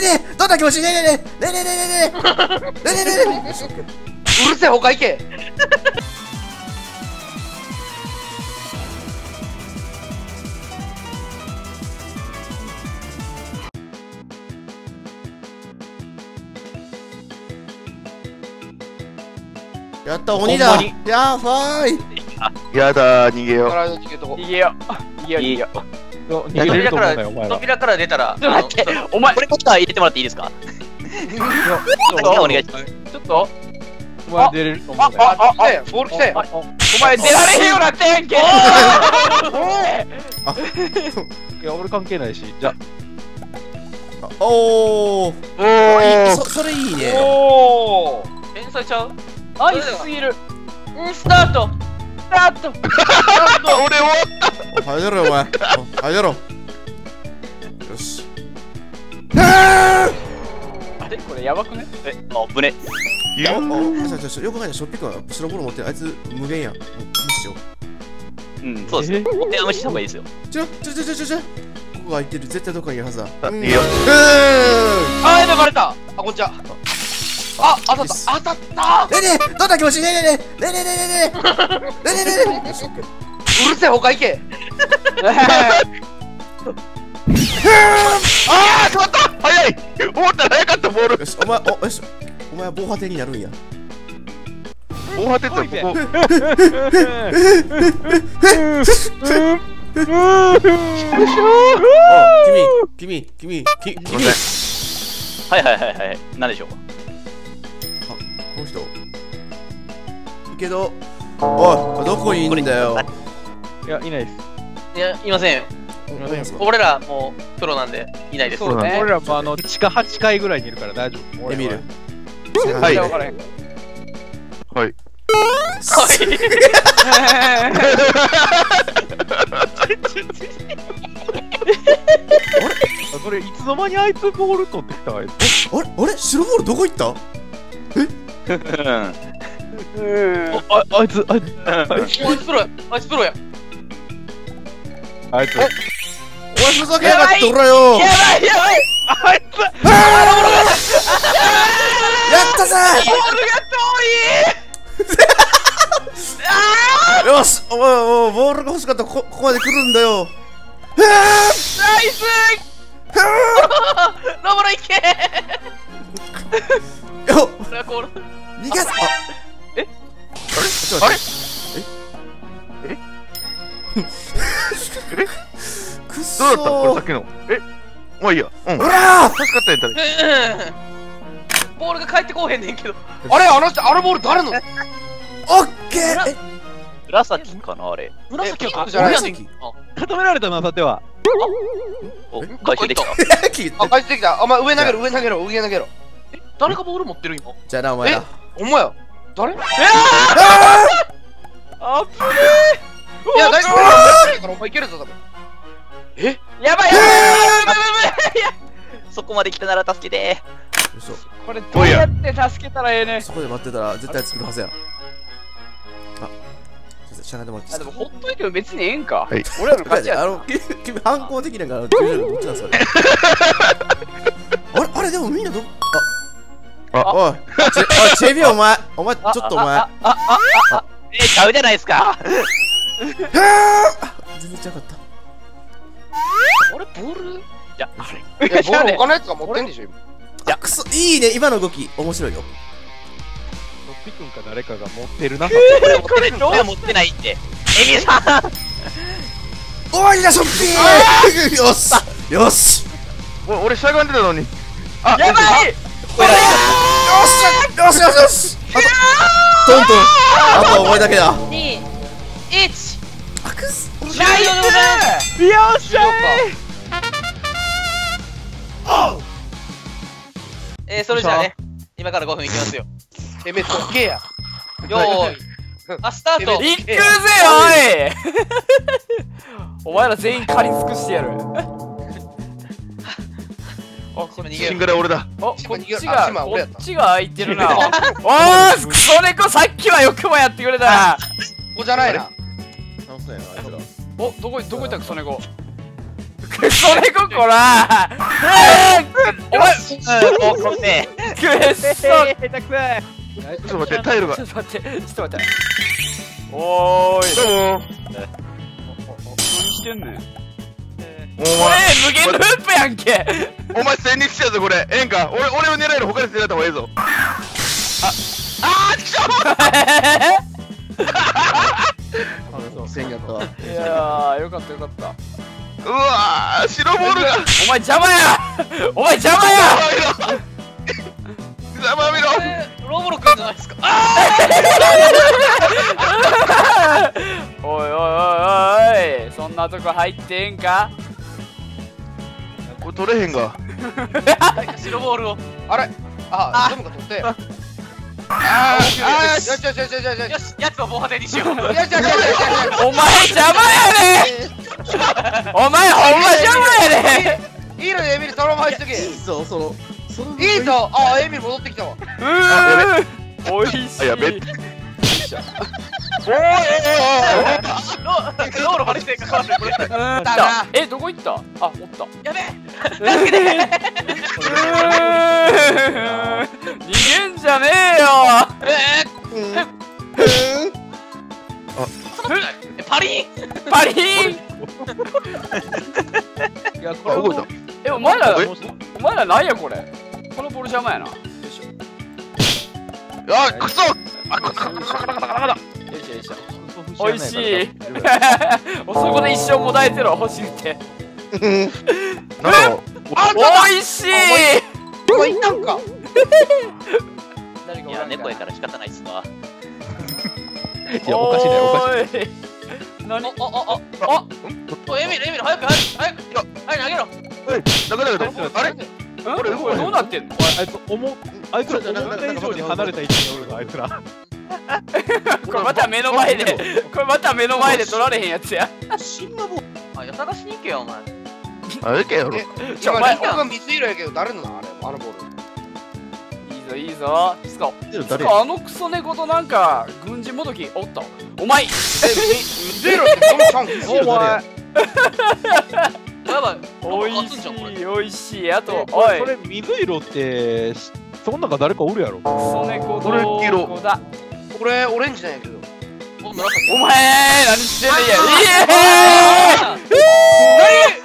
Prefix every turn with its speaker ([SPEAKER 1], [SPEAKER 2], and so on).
[SPEAKER 1] ねえ、どんな気持ち？ねえねえねえねえねえねえねえねえねえねえねえ。
[SPEAKER 2] うるせえ、他行け。
[SPEAKER 1] やった、鬼だ。やばい。
[SPEAKER 3] やだー、逃げよう。
[SPEAKER 2] 逃げとこ。
[SPEAKER 4] 逃げよう。逃げよう、逃げよう。逃げれると思うんだよ、お前ら。
[SPEAKER 5] 扉から出たら、
[SPEAKER 4] 待って、お前、
[SPEAKER 5] これこそ入れてもらっていいですか？お願いします。
[SPEAKER 4] ちょっと、お前出れると思うんだよ。
[SPEAKER 2] ボール来て。
[SPEAKER 4] お前出られへんようになってんけ。いや、俺関係ないし、じゃあ。
[SPEAKER 1] おー。それいいね。
[SPEAKER 5] おー。天才ちゃう？
[SPEAKER 4] ナイスすぎる。
[SPEAKER 5] スタート。
[SPEAKER 4] スタート。
[SPEAKER 3] 俺終わった。
[SPEAKER 1] 入れろよ、お前。入れろ。よし。あ
[SPEAKER 4] れこれやばくね？
[SPEAKER 5] あ、ぶね。
[SPEAKER 1] よく考えたら、しょっぴくんは白ボール持ってる。あいつ無限やん。無視しよう。
[SPEAKER 5] うん、そうですね。お手無視した方がいいですよ。
[SPEAKER 1] ちょ。ここが空いてる。絶対どっかにいるはずだ。
[SPEAKER 3] 逃げよう。
[SPEAKER 2] あ、やべ、バレた。あ、こんにちは。あ、当たった。当たった。
[SPEAKER 1] ねえねえ、どんな気持ち？ねえねえねえねえねえねえねえねえねえねえねえ。
[SPEAKER 2] うるせえ、他行け。
[SPEAKER 3] ああ、しまった。早い。思ったら早かった、ボール。
[SPEAKER 1] よし、お前は防波堤になるんや。
[SPEAKER 3] 防波堤ってここ。
[SPEAKER 1] 君。
[SPEAKER 5] はい。何でしょうか？
[SPEAKER 1] この人けど、おい、どこにいるんだよ。
[SPEAKER 4] いや、いないです。
[SPEAKER 5] いや、いませんよ。俺らもうプロなんでいないです。
[SPEAKER 4] そうね。俺らも地下8階ぐらいにいるから大丈夫。
[SPEAKER 1] エミル。
[SPEAKER 3] はい。
[SPEAKER 4] 分からへん。
[SPEAKER 3] はい。
[SPEAKER 4] それいつの間にあいつボール取ってきたあいつ。
[SPEAKER 1] あれ白ボールどこ行った？
[SPEAKER 4] あいつ
[SPEAKER 5] あいつプロや。あいつプロや。
[SPEAKER 4] あいつ。
[SPEAKER 1] おい、ふざけやがっておらよ。
[SPEAKER 5] やばい。
[SPEAKER 4] あいつ。
[SPEAKER 1] やったぜ。
[SPEAKER 5] ボールが遠い。
[SPEAKER 1] よし、お前ボールが欲しかったらここまで来るんだよ。
[SPEAKER 5] ナイス。ロボロ行け。
[SPEAKER 1] よっ、
[SPEAKER 5] 俺はこう。
[SPEAKER 1] 逃がす。
[SPEAKER 3] あれ？
[SPEAKER 1] くっそ
[SPEAKER 3] どうだったこれさっきの。まあいいや。うん。
[SPEAKER 1] おら
[SPEAKER 3] 助かったやったら。
[SPEAKER 5] ボールが返ってこうへんねんけど。
[SPEAKER 2] あれ、あのボール誰の？
[SPEAKER 1] オッケー。
[SPEAKER 5] 紫かなあれ。
[SPEAKER 2] 紫
[SPEAKER 5] は
[SPEAKER 2] じゃない。
[SPEAKER 4] 固められたな、さては。
[SPEAKER 5] お、回収できた。
[SPEAKER 2] あ、返してきた。お前上投げろ。
[SPEAKER 5] 誰がボール持ってる今？
[SPEAKER 1] じゃあな、お前ら。
[SPEAKER 2] お前や。誰？
[SPEAKER 5] あっぶね
[SPEAKER 2] いや、大丈夫。お前いけるぞ、多分。
[SPEAKER 5] やばい。そこまで来たなら助けて。
[SPEAKER 4] これどうやって助けたらええね。
[SPEAKER 1] そこで待ってたら絶対作るはずや。あ、しゃがんでもらっていいですか？
[SPEAKER 4] でもほっといても別にええんか。
[SPEAKER 3] はい
[SPEAKER 4] 俺らの勝ちや。
[SPEAKER 1] 君反抗的なから90度どっちなんすかね。あれでもみんなどおいチェビお前ちょっとお前
[SPEAKER 5] ちゃうじゃないですか。
[SPEAKER 1] 全然ちゃうかった。
[SPEAKER 5] 俺ボールじゃあ
[SPEAKER 2] ボール他のやつが持ってんでしょ今。
[SPEAKER 1] あ、くそ、いいね、今の動き面白いよ。
[SPEAKER 4] ロッピ君か誰かが持ってるな。
[SPEAKER 5] これどう持ってないって。エミさん。
[SPEAKER 1] 終わりだ、ショッピー。よしよし。
[SPEAKER 3] 俺しゃがんでたのに。あ、
[SPEAKER 5] やばい。
[SPEAKER 1] よし。トントン。あとお前だけだ。
[SPEAKER 5] 2、1。
[SPEAKER 1] あくす。
[SPEAKER 5] ライドでございます。
[SPEAKER 4] よっしゃ
[SPEAKER 5] それじゃあね、今から5分いきますよ。
[SPEAKER 2] てめえ、どけや。
[SPEAKER 5] よーい。スタート。
[SPEAKER 4] 行くぜおい。お前ら全員借り尽くしてやる。
[SPEAKER 5] これ逃げる。
[SPEAKER 3] シングル俺だ。
[SPEAKER 4] こっちが空いてるな。おー、クソ猫さっきはよくもやってくれたな。
[SPEAKER 2] ここじゃないな。
[SPEAKER 1] 楽しそうやな、あいつら。
[SPEAKER 4] お、どこ行ったクソ猫。 クソ猫こらお前
[SPEAKER 5] もうこって
[SPEAKER 4] くっそ
[SPEAKER 3] ちょっと待って、タイルが。
[SPEAKER 4] ちょっと待っておーい
[SPEAKER 3] どうも。
[SPEAKER 4] 何してんねん
[SPEAKER 3] お
[SPEAKER 4] これ無限ループやんけ
[SPEAKER 3] お前戦慄しちゃうぞこれ。ええんか。俺を狙える他の人狙った方がええぞ。ちくしょ
[SPEAKER 1] 戦やったわ。
[SPEAKER 4] いやーよかったよかった
[SPEAKER 3] うわー、白ボールが。
[SPEAKER 4] お前邪魔やお前邪魔や
[SPEAKER 3] ざまみろ。
[SPEAKER 5] ロボロくんじゃないですか。
[SPEAKER 4] おいおいおいおいそんなとこ入ってええんか
[SPEAKER 3] これ取れへんが。
[SPEAKER 5] 白ボールを。
[SPEAKER 2] あれあ、ドムが取ってよしよしよしよしよしよし
[SPEAKER 5] よし、やつを防波堤にしよう。
[SPEAKER 2] よしよしよしよし
[SPEAKER 4] お前邪魔やねお前ほんま邪魔やね
[SPEAKER 2] いいのエミルそのまま入っとけ
[SPEAKER 1] いいぞ、その
[SPEAKER 2] いいぞあ、エミル戻ってきたわ
[SPEAKER 4] おいしい
[SPEAKER 3] やべ。
[SPEAKER 5] ロール張りしてかかってこれ。
[SPEAKER 4] え、どこ行ったあ、おった
[SPEAKER 5] やべえ。
[SPEAKER 4] 逃げんじゃねえよ
[SPEAKER 5] パリン。
[SPEAKER 4] パリーン
[SPEAKER 1] いや、
[SPEAKER 3] あ、動いた。
[SPEAKER 4] え、お前ら
[SPEAKER 3] え
[SPEAKER 4] なんやこれこのボール邪魔やなよいしょ
[SPEAKER 3] あ、くそ。
[SPEAKER 4] よいしょよいしょおいしいおそこで一生もだえてろ欲しくて
[SPEAKER 3] なんか。
[SPEAKER 4] おいしい
[SPEAKER 2] どこ行ったんか
[SPEAKER 5] いや、猫やから仕方ないっすわ。
[SPEAKER 4] いや、おかしいね、おかしい何
[SPEAKER 5] お、エミル早く早く投げろ。
[SPEAKER 3] だけど、あれ
[SPEAKER 4] これどうなってんの
[SPEAKER 6] あいつら思った以上に離れた位置におるの、あいつら。
[SPEAKER 4] これまた目の前で取られへんやつや
[SPEAKER 5] あ、よ探しに行けよ、お前。
[SPEAKER 3] あれけやろ。
[SPEAKER 2] 今猫が水色やけど誰のあれあのボール
[SPEAKER 4] いいぞつかあのクソ猫となんか軍人もどきおったお前
[SPEAKER 2] 水色ってこのチャンス
[SPEAKER 6] お前。
[SPEAKER 5] やばい。
[SPEAKER 4] おいし
[SPEAKER 5] 熱んじゃんこれ
[SPEAKER 4] いおいしいあと
[SPEAKER 6] そ
[SPEAKER 4] おい
[SPEAKER 6] れ水色ってそん中誰かおるやろ。
[SPEAKER 4] クソ猫
[SPEAKER 3] これ黄色
[SPEAKER 4] どこだ
[SPEAKER 2] これオレンジなんやけど
[SPEAKER 5] お、紫。
[SPEAKER 4] お前何してんねんや